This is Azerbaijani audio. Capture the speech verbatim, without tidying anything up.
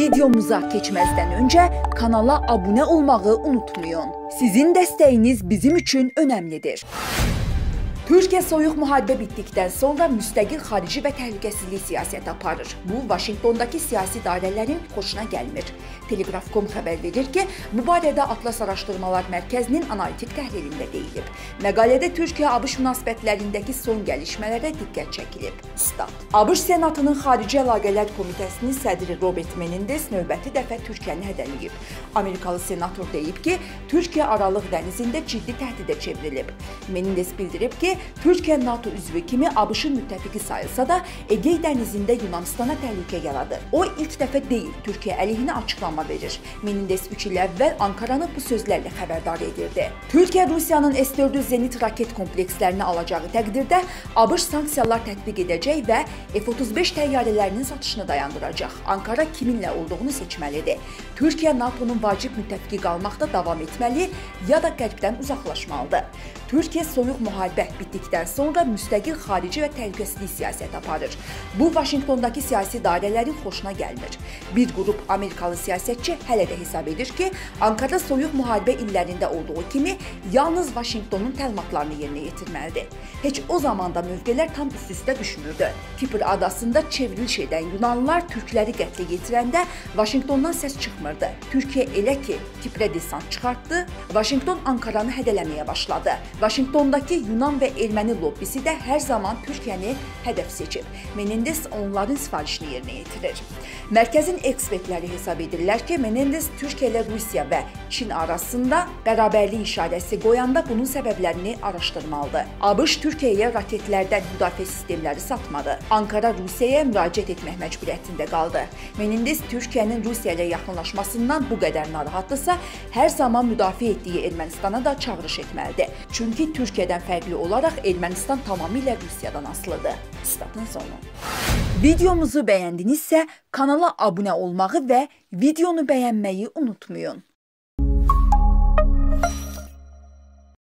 Videomuza keçməzdən öncə kanala abunə olmağı unutmayın. Sizin dəstəyiniz bizim üçün önəmlidir. Türkiyə soyuq müharibə bitdikdən sonra müstəqil xarici və təhlükəsizlik siyasəti aparır. Bu, Vaşinqtondakı siyasi dairələrin xoşuna gəlmir. Telegraf nöqtə com xəbər verir ki, bu barədə Atlas Araşdırmalar Mərkəzinin analitik təhlilində deyilib. Məqalədə Türkiyə-ABŞ münasibətlərindəki son gəlişmələrə diqqət çəkilib. Stat. ABŞ Senatının Xarici Əlaqələr Komitəsinin sədri Robert Menendez növbəti dəfə Türkiyəni hədələyib. Amerikalı senator deyib ki, Türkiyə Aralıq dənizində ciddi təhdidə çevrilib. Menendez bildirib ki, Türkiyə NATO üzvü kimi ABŞ-ın müttəfiqi sayılsa da Egey dənizində Yunanistana təhlükə yaradır. O ilk dəfə deyil, Türkiyə əleyhinə açıqlama verir. Menendez üç il əvvəl Ankaranı bu sözlərlə xəbərdar edirdi. Türkiyə Rusiyanın S dörd yüz zenit raket komplekslərini alacağı təqdirdə ABŞ sanksiyalar tətbiq edəcək və F otuz beş təyyarələrinin satışını dayandıracaq. Ankara kiminlə olduğunu seçməlidir. Türkiyə NATO'nun vacib müttəfiqi qalmaqda davam etməli ya da qərbdən uzaqlaşmalıdır. Türkiyə soyuq müharibə bitdikdən sonra müstəqil xarici və təhlükəsizlik siyasəti aparır. Bu, Vaşinqtondakı siyasi dairələrin xoşuna gəlmir. Bir qrup Amerikalı siyasətçi hələ də hesab edir ki, Ankara soyuq müharibə illərində olduğu kimi yalnız Vaşinqtonun təlimatlarını yerinə yetirməlidir. Heç o zaman da mövqelər tam üst-üstə düşmürdü. Kipr adasında çevriliş edən Yunanlılar türkləri qətlə yetirəndə Vaşinqtondan səs çıxmırdı. Türkiyə elə ki, Kiprə desant çıxartdı, Vaşinqton Ankaranı hədələməyə başladı. Vaşinqtondakı Yunan və erməni lobbisi də hər zaman Türkiyəni hədəf seçib. Menendez onların sifarişini yerinə yetirir. Mərkəzin ekspertləri hesab edirlər ki, Menendez Türkiyə ilə Rusiya və Çin arasında bərabərlik işarəsi qoyanda bunun səbəblərini araşdırmalıdır. ABŞ Türkiyəyə raketlərdən müdafiə sistemləri satmadı. Ankara Rusiyaya müraciət etmək məcburiyyətində qaldı. Menendez Türkiyənin Rusiya ilə yaxınlaşmasından bu qədər narahatdırsa, hər zaman müdafiə etdiyi Ermənistana da çağırış etməlidir. Çünki Türkiyədən fərqli olaraq Ermənistan tamamilə Rusiyadan asılıdır. Statın sonu. Videomuzu bəyəndinizsə kanala abunə olmağı və videonu bəyənməyi unutmayın.